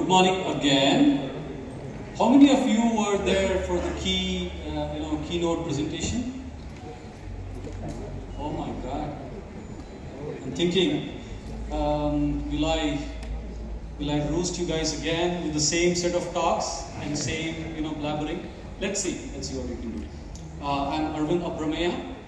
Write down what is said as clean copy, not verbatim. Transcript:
morning again. How many of you were there for the keynote presentation? Oh my God! I'm thinking, will I roast you guys again with the same set of talks and same blabbering? Let's see what we can do. I'm Arvind Abrameya.